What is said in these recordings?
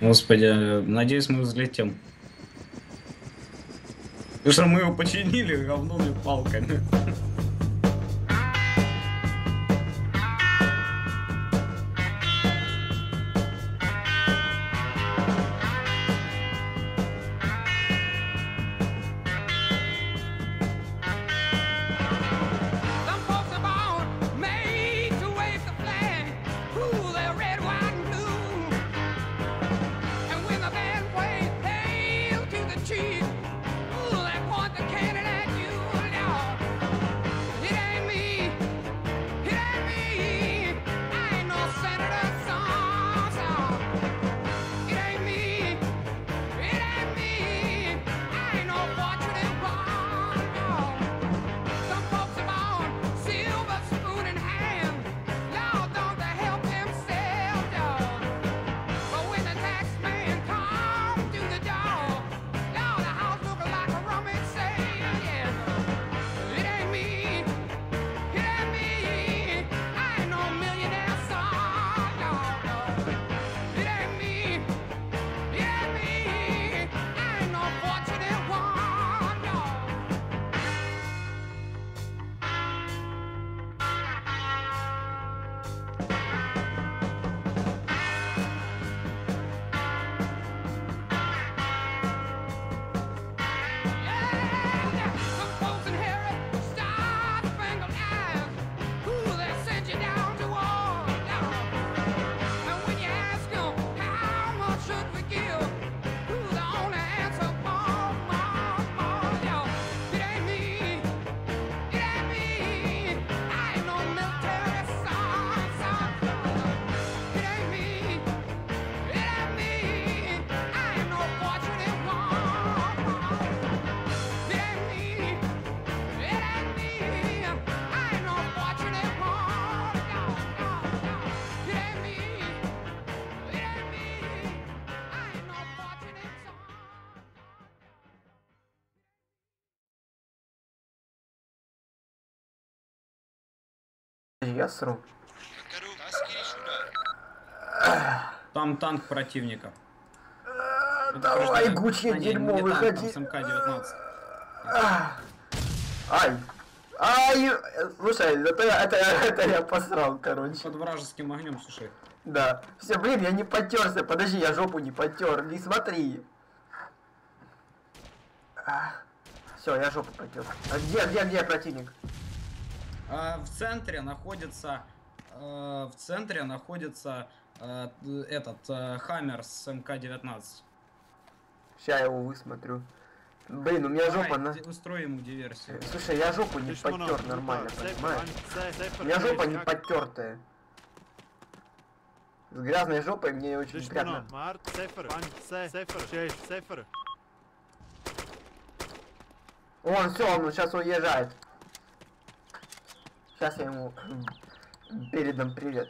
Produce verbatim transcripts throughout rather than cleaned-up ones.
Господи, надеюсь, мы взлетим. Потому что мы его починили говном и палками. Я сру. Там танк противника. Давай, гучье дерьмо, выходи. С эм ка девятнадцать. Ай. Ай. Слушай, это, это, это я посрал, короче. Под вражеским огнем, слушай. Да. Все, блин, я не потерся. Подожди, я жопу не потер. Не смотри. Все, я жопу потер. А где, где, где противник? А, в центре находится, э, в центре находится э, этот э, Хаммер с эм ка девятнадцать. Сейчас я его высмотрю. Блин, у меня Давай, жопа на... устроим ему диверсию. Слушай, я жопу не потер нормально, понимаешь? У меня жопа не потертая. С грязной жопой мне очень приятно. Он все, он сейчас уезжает. Сейчас я ему передам привет.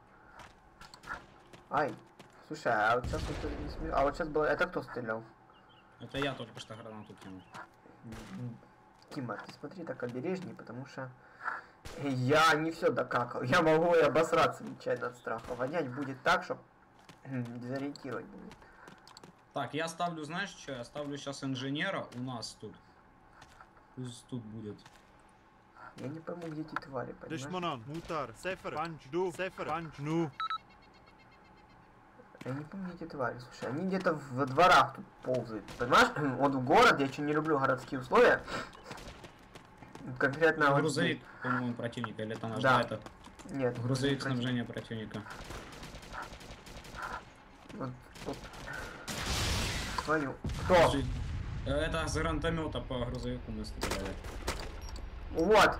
Ай, слушай, а вот сейчас вот не смею. А вот сейчас было. Это кто стрелял? Это я только что гранату кинул. Тима, ты смотри так обережней, потому что я не все докакал. Я могу и обосраться нечаянно от страха. Вонять будет так, что дезориентировать будет. Так, я ставлю, знаешь что? Я ставлю сейчас инженера у нас тут. Пусть тут будет. Я не пойму, где эти твари, понимаешь? Я не помню эти твари, слушай, они где-то во дворах тут ползают, понимаешь? Вот в городе, я очень не люблю городские условия. Конкретно... Вот грузовик, по-моему, противника, или там аж да. это? Нет. Грузовик снабжения противника. Вот, вот. Твою. Кто? Это с гранатомета по грузовику мы стреляли. Вот.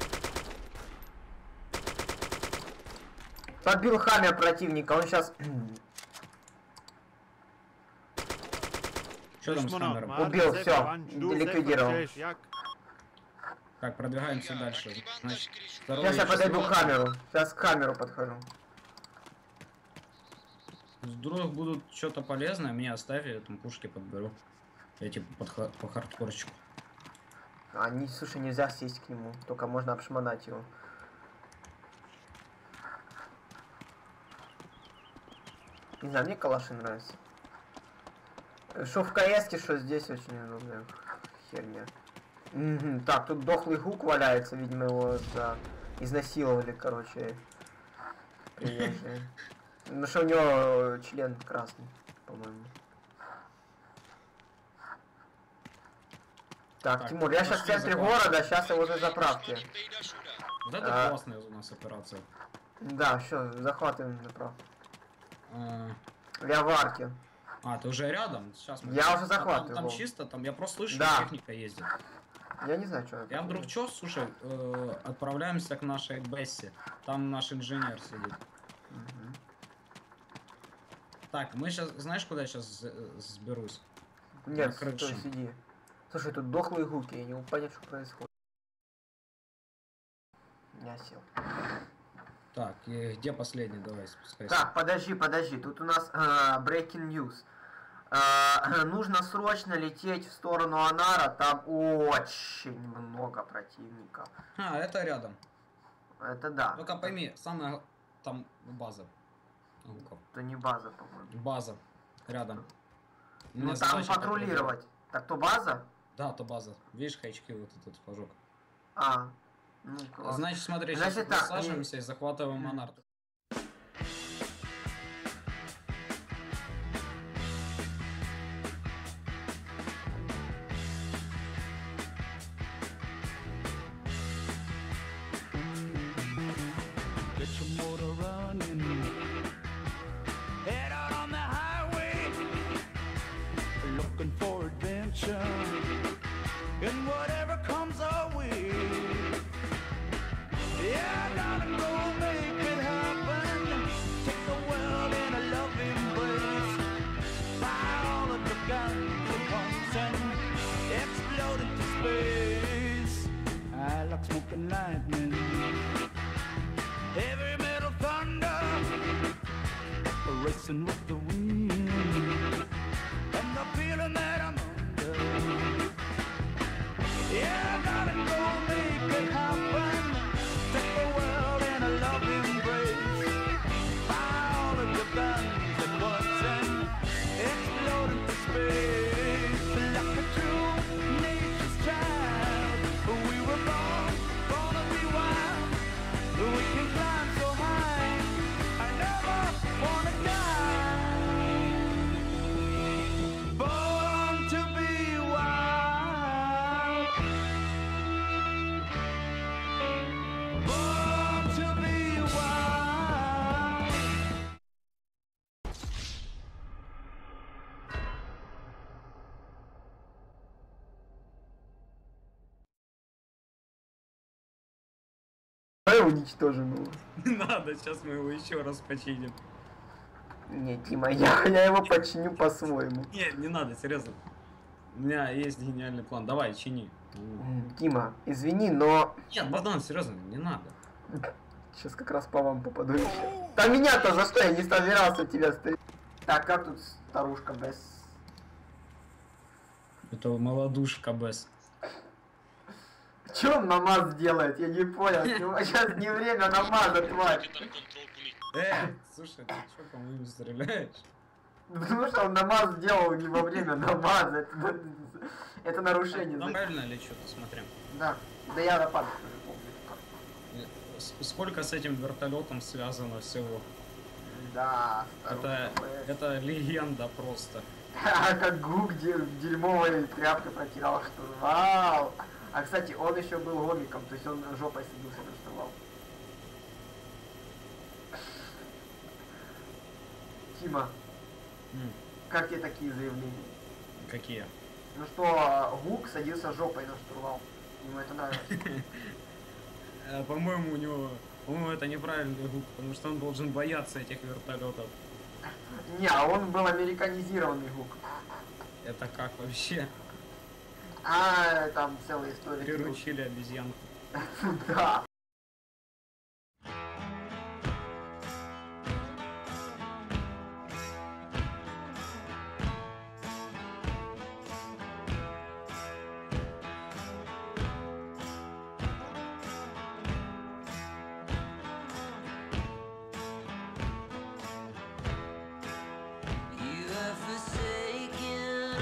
Подбил Хаммер противника, он сейчас... Что там с Хаммером? Убил, все, ликвидировал. Так, продвигаемся дальше. Значит, сейчас я подойду к Хаммеру. Сейчас к Хаммеру подхожу. Вдруг будут что-то полезное, мне оставь, я там пушки подберу. Я типа под, по хардкорчику. А, не, слушай, нельзя сесть к нему, только можно обшмонать его. Не знаю, мне калаши нравятся. Что в КС, что здесь очень много херня. Угу. Так, тут дохлый гук валяется, видимо, его да, изнасиловали, короче. Приезжие. Ну что у него член красный, по-моему. Так, так, Тимур, я сейчас в центре города, сейчас я возле заправки. Вот это а, классная у нас операция. Да, все, захватываем заправку. А... Я в арке. А, ты уже рядом? Сейчас мы... Я уже захватываю. Там, там чисто, там я просто слышу, да. техника ездит. Я не знаю, что. Я вдруг что, слушай, э, отправляемся к нашей Бесси. Там наш инженер сидит. Угу. Так, мы сейчас, знаешь, куда я сейчас сберусь? Нет, стой, сиди. Слушай, тут дохлые гуки, я не могу понять, что происходит. Я сел. Так, и где последний? Давай спускайся. Так, подожди, подожди, тут у нас uh, breaking news. Uh, нужно срочно лететь в сторону Анара, там очень много противников. А, это рядом. Это да. Только пойми, самая там база. Гуков. Это не база, по-моему. База. Рядом. Ну там патрулировать. Так то база? Да, то база. Видишь, хайчки вот этот флажок. А. Ну, значит, смотри, значит, сейчас так, высаживаемся и, и захватываем Анар. And whatever comes our way, yeah, I gotta go make it happen. Take the world in a loving embrace. Fire all of the guns at once and explode into space. I like smoke and lightning, heavy metal thunder, racing with the wind, and the feeling that I'm under. Yeah, I gotta go make it happen. Take the world in a loving embrace. Fire all of your guns at once and explode into space. Like a true nature's child, we were born, born to be wild. We can climb so high, I never wanna die. Born to be wild. Уничтожим его. Не надо, сейчас мы его еще раз починим. Не, Тима, я, я его починю по-своему. Не, не надо, серьезно. У меня есть гениальный план. Давай, чини. Тима, извини, но... Нет, братан, серьезно, не надо. Сейчас как раз по вам попаду еще. Да меня-то за что? Я не собирался тебя стрелять. Так, как тут старушка без... Это молодушка без. Че он намаз делает? Я не понял. Сейчас не время намаза, тварь. Э, слушай, ты что по моему стреляешь? Потому что он намаз сделал не во время намаза. Это, это нарушение. Там правильно или что-то смотрим? Да. Да я нападок уже помню. Сколько с этим вертолетом связано всего? Да. Это, это легенда просто. А как Гук дерьмовой тряпкой протирал штурвал. А кстати, он еще был гомиком, то есть он жопой садился на штурвал. Тима, mm. как тебе такие заявления? Какие? Ну что, Гук садился жопой на штурвал. Ему это нравится. По-моему, у него... По-моему, это неправильный Гук, потому что он должен бояться этих вертолетов. Не, а он был американизированный Гук. Это как вообще? А, там целая история. Приручили обезьянку. Да. You have forsaken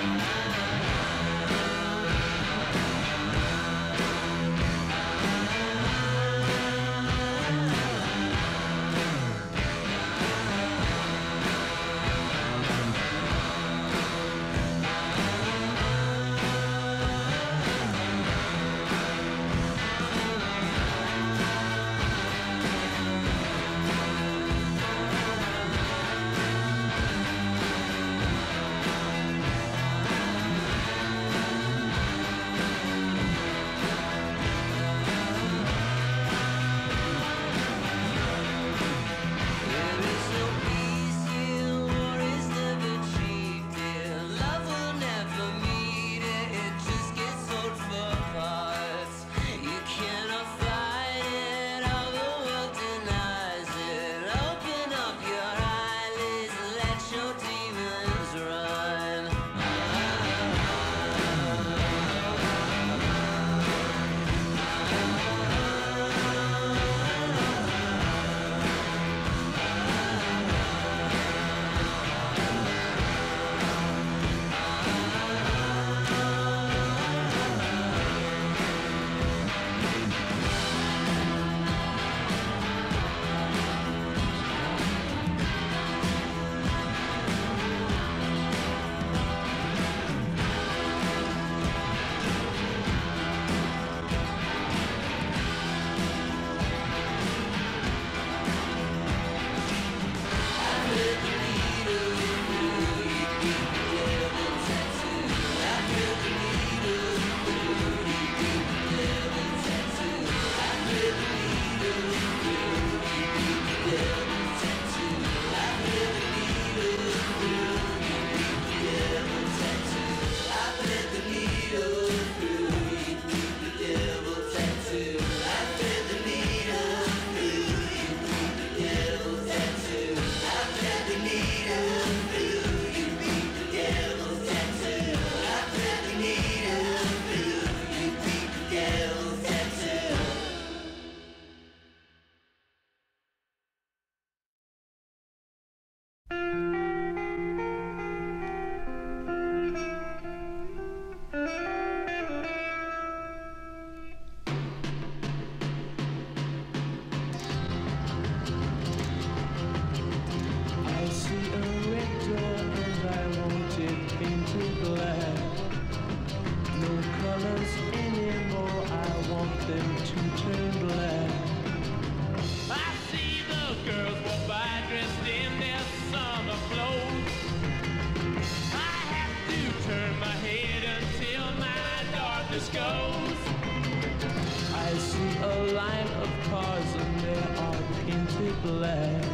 black,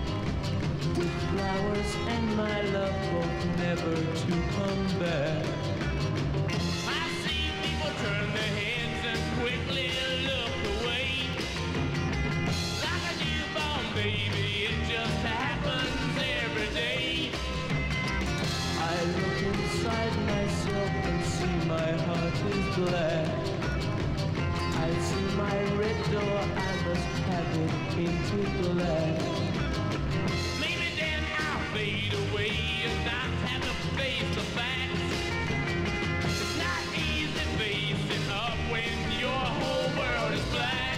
with flowers and my love both never to come back. I see people turn their heads and quickly look away, like a newborn baby, it just happens every day. I look inside myself and see my heart is black. I see my red door, I must have it painted black. Maybe then I'll fade away and not have to face the facts. It's not easy facing up when your whole world is black.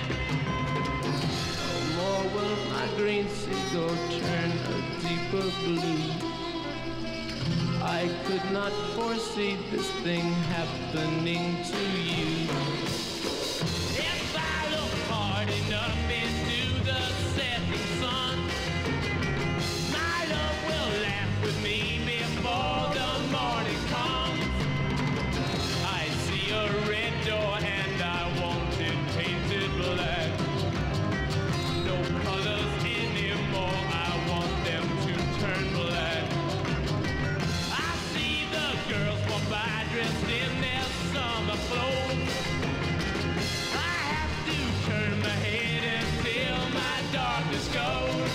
No more will my green seagull turn a deeper blue. I could not foresee this thing happening to you. If I look hard enough into the setting sun, my love will laugh with me before the morning comes. I see a red door and I want it painted black. No colors anymore, I want them to turn black. I see the girls walk by dressed in their summer clothes. Turn my head until my darkness goes.